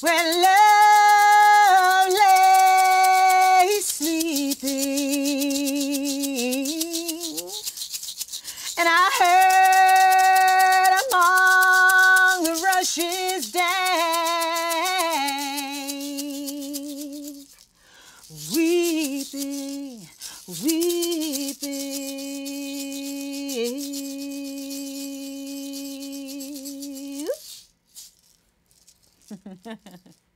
when love lay sleeping, and I heard among the rushes dance, weeping, weeping.